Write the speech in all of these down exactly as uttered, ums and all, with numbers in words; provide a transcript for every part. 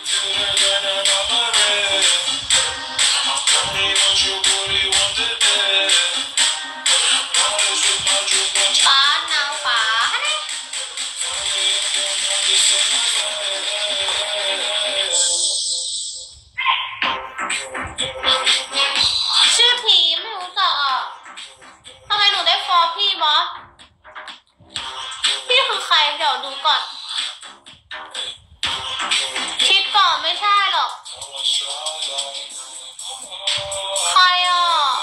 ป้านางฟ้าชื่อพีไม่รู้จักอ่ะทำไมหนูได้ฟอลพี่บอสพี่คือใครเดี๋ยวดูก่อนคิดก่อนไม่ใช่หรอกใครอ่ะ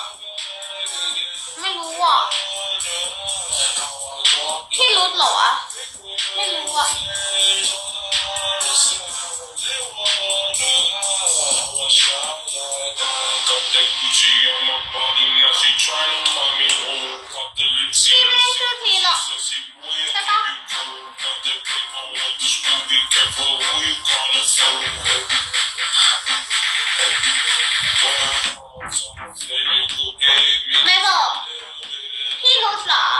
ไม่รู้อ่ะพี่รุดเหรอวะไม่รู้อ่ะพี่ไม่ได้ชื่อพีหรอกใช่ปะไม่บอกพี่รุดเหรอ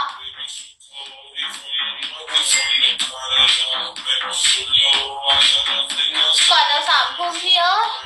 ก่อนจะสามทุ่มพี่เอ้ย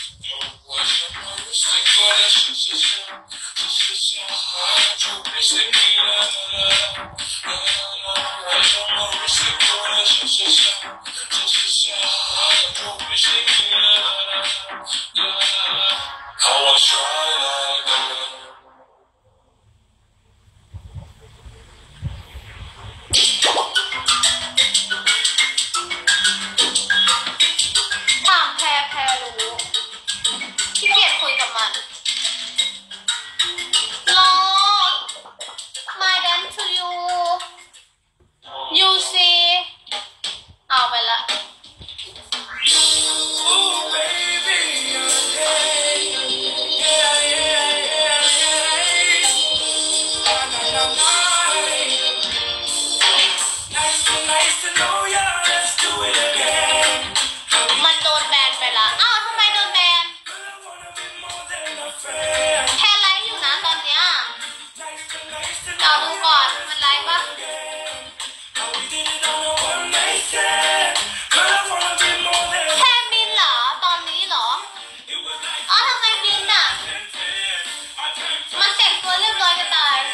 ถามแพรแพรรู้ขี้เกียจคุยกับมันรอ My dance to you you see เอาไปละมันโดนแบนไปละอ้าวทำไมโดนแบนแค่ไลฟ์อยู่นะตอนเนี้ยเราดูก่อนมันไลฟ์ปะแค่บินเหรอตอนนี้เหรออ๋อทำไมบินอ่ะมันแต่งตัวเรียบร้อยจะตาย